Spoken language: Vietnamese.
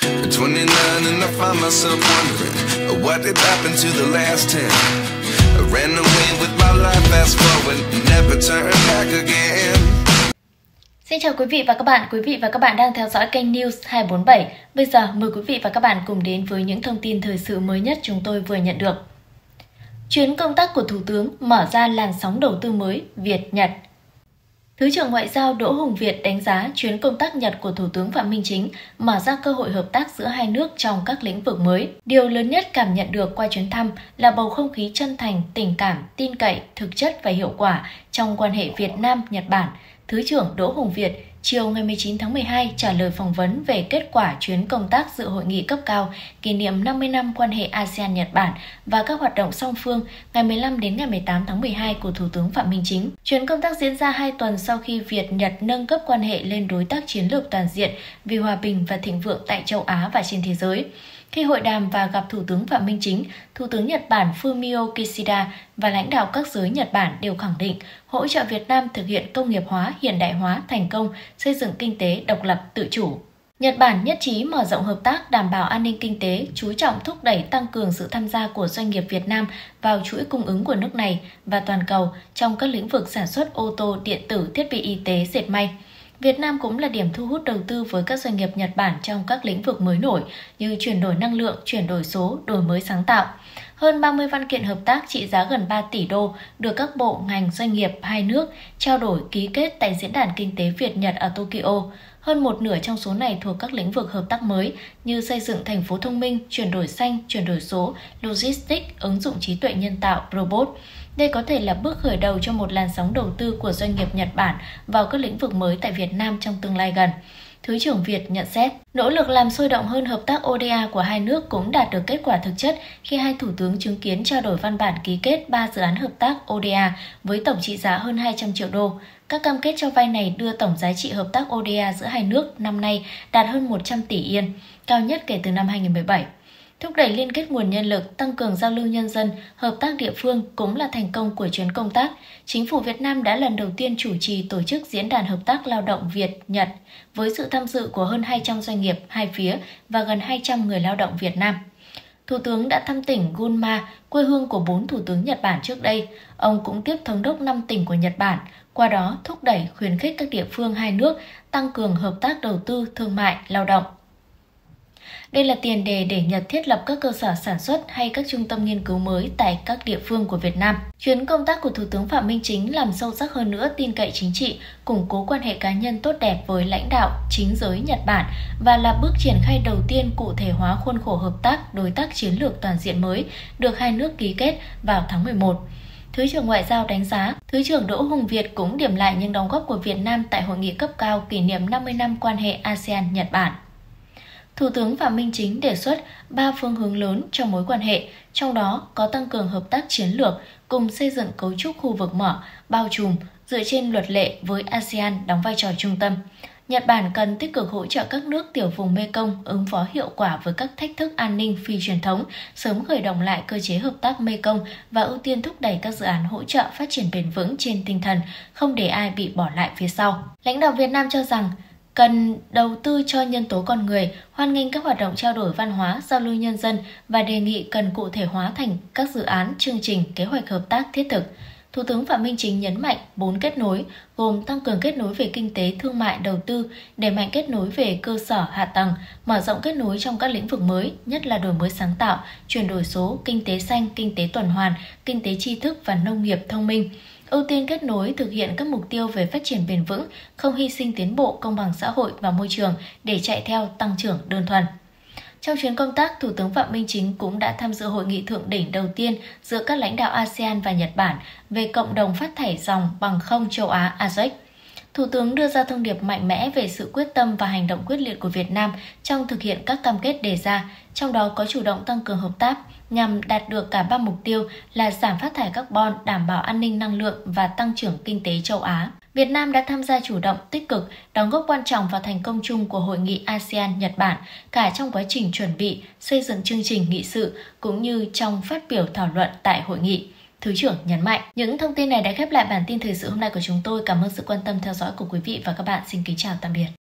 At 29 and I find myself wondering what did happen to the last 10. I ran away with my life, fast forward, never turn back again. Xin chào quý vị và các bạn đang theo dõi kênh News 247. Bây giờ mời quý vị và các bạn cùng đến với những thông tin thời sự mới nhất chúng tôi vừa nhận được. Chuyến công tác của Thủ tướng mở ra làn sóng đầu tư mới Việt-Nhật. Thứ trưởng Ngoại giao Đỗ Hùng Việt đánh giá chuyến công tác Nhật của Thủ tướng Phạm Minh Chính mở ra cơ hội hợp tác giữa hai nước trong các lĩnh vực mới. Điều lớn nhất cảm nhận được qua chuyến thăm là bầu không khí chân thành, tình cảm, tin cậy, thực chất và hiệu quả trong quan hệ Việt Nam-Nhật Bản. Thứ trưởng Đỗ Hùng Việt chiều ngày 19 tháng 12 trả lời phỏng vấn về kết quả chuyến công tác dự hội nghị cấp cao kỷ niệm 50 năm quan hệ ASEAN-Nhật Bản và các hoạt động song phương ngày 15 đến ngày 18 tháng 12 của Thủ tướng Phạm Minh Chính. Chuyến công tác diễn ra 2 tuần sau khi Việt-Nhật nâng cấp quan hệ lên đối tác chiến lược toàn diện vì hòa bình và thịnh vượng tại châu Á và trên thế giới. Khi hội đàm và gặp Thủ tướng Phạm Minh Chính, Thủ tướng Nhật Bản Fumio Kishida và lãnh đạo các giới Nhật Bản đều khẳng định hỗ trợ Việt Nam thực hiện công nghiệp hóa, hiện đại hóa thành công, xây dựng kinh tế độc lập tự chủ. Nhật Bản nhất trí mở rộng hợp tác đảm bảo an ninh kinh tế, chú trọng thúc đẩy tăng cường sự tham gia của doanh nghiệp Việt Nam vào chuỗi cung ứng của nước này và toàn cầu trong các lĩnh vực sản xuất ô tô, điện tử, thiết bị y tế, dệt may. Việt Nam cũng là điểm thu hút đầu tư với các doanh nghiệp Nhật Bản trong các lĩnh vực mới nổi như chuyển đổi năng lượng, chuyển đổi số, đổi mới sáng tạo. Hơn 30 văn kiện hợp tác trị giá gần 3 tỷ đô được các bộ, ngành, doanh nghiệp hai nước trao đổi ký kết tại Diễn đàn Kinh tế Việt-Nhật ở Tokyo. Hơn một nửa trong số này thuộc các lĩnh vực hợp tác mới như xây dựng thành phố thông minh, chuyển đổi xanh, chuyển đổi số, logistics, ứng dụng trí tuệ nhân tạo, robot. Đây có thể là bước khởi đầu cho một làn sóng đầu tư của doanh nghiệp Nhật Bản vào các lĩnh vực mới tại Việt Nam trong tương lai gần. Thứ trưởng Việt nhận xét, nỗ lực làm sôi động hơn hợp tác ODA của hai nước cũng đạt được kết quả thực chất khi hai thủ tướng chứng kiến trao đổi văn bản ký kết 3 dự án hợp tác ODA với tổng trị giá hơn 200 triệu đô. Các cam kết cho vay này đưa tổng giá trị hợp tác ODA giữa hai nước năm nay đạt hơn 100 tỷ Yên, cao nhất kể từ năm 2017. Thúc đẩy liên kết nguồn nhân lực, tăng cường giao lưu nhân dân, hợp tác địa phương cũng là thành công của chuyến công tác. Chính phủ Việt Nam đã lần đầu tiên chủ trì tổ chức Diễn đàn Hợp tác Lao động Việt-Nhật với sự tham dự của hơn 200 doanh nghiệp hai phía và gần 200 người lao động Việt Nam. Thủ tướng đã thăm tỉnh Gunma, quê hương của 4 thủ tướng Nhật Bản trước đây. Ông cũng tiếp thống đốc 5 tỉnh của Nhật Bản, qua đó thúc đẩy khuyến khích các địa phương hai nước tăng cường hợp tác đầu tư, thương mại, lao động. Đây là tiền đề để Nhật thiết lập các cơ sở sản xuất hay các trung tâm nghiên cứu mới tại các địa phương của Việt Nam. Chuyến công tác của Thủ tướng Phạm Minh Chính làm sâu sắc hơn nữa tin cậy chính trị, củng cố quan hệ cá nhân tốt đẹp với lãnh đạo chính giới Nhật Bản và là bước triển khai đầu tiên cụ thể hóa khuôn khổ hợp tác đối tác chiến lược toàn diện mới được hai nước ký kết vào tháng 11. Thứ trưởng Ngoại giao đánh giá, Thứ trưởng Đỗ Hùng Việt cũng điểm lại những đóng góp của Việt Nam tại hội nghị cấp cao kỷ niệm 50 năm quan hệ ASEAN-Nhật Bản. Thủ tướng Phạm Minh Chính đề xuất 3 phương hướng lớn cho mối quan hệ, trong đó có tăng cường hợp tác chiến lược cùng xây dựng cấu trúc khu vực mở, bao trùm, dựa trên luật lệ với ASEAN đóng vai trò trung tâm. Nhật Bản cần tích cực hỗ trợ các nước tiểu vùng Mekong ứng phó hiệu quả với các thách thức an ninh phi truyền thống, sớm khởi động lại cơ chế hợp tác Mekong và ưu tiên thúc đẩy các dự án hỗ trợ phát triển bền vững trên tinh thần không để ai bị bỏ lại phía sau. Lãnh đạo Việt Nam cho rằng, cần đầu tư cho nhân tố con người, hoan nghênh các hoạt động trao đổi văn hóa, giao lưu nhân dân và đề nghị cần cụ thể hóa thành các dự án, chương trình, kế hoạch hợp tác thiết thực. Thủ tướng Phạm Minh Chính nhấn mạnh 4 kết nối, gồm tăng cường kết nối về kinh tế, thương mại, đầu tư, đẩy mạnh kết nối về cơ sở, hạ tầng, mở rộng kết nối trong các lĩnh vực mới, nhất là đổi mới sáng tạo, chuyển đổi số, kinh tế xanh, kinh tế tuần hoàn, kinh tế tri thức và nông nghiệp thông minh. Ưu tiên kết nối thực hiện các mục tiêu về phát triển bền vững, không hy sinh tiến bộ, công bằng xã hội và môi trường để chạy theo tăng trưởng đơn thuần. Trong chuyến công tác, Thủ tướng Phạm Minh Chính cũng đã tham dự hội nghị thượng đỉnh đầu tiên giữa các lãnh đạo ASEAN và Nhật Bản về cộng đồng phát thải ròng bằng không châu Á ASEC. Thủ tướng đưa ra thông điệp mạnh mẽ về sự quyết tâm và hành động quyết liệt của Việt Nam trong thực hiện các cam kết đề ra, trong đó có chủ động tăng cường hợp tác nhằm đạt được cả 3 mục tiêu là giảm phát thải carbon, đảm bảo an ninh năng lượng và tăng trưởng kinh tế châu Á. Việt Nam đã tham gia chủ động, tích cực, đóng góp quan trọng vào thành công chung của Hội nghị ASEAN-Nhật Bản, cả trong quá trình chuẩn bị, xây dựng chương trình nghị sự, cũng như trong phát biểu thảo luận tại hội nghị. Thứ trưởng nhấn mạnh. Những thông tin này đã khép lại bản tin thời sự hôm nay của chúng tôi. Cảm ơn sự quan tâm theo dõi của quý vị và các bạn. Xin kính chào tạm biệt.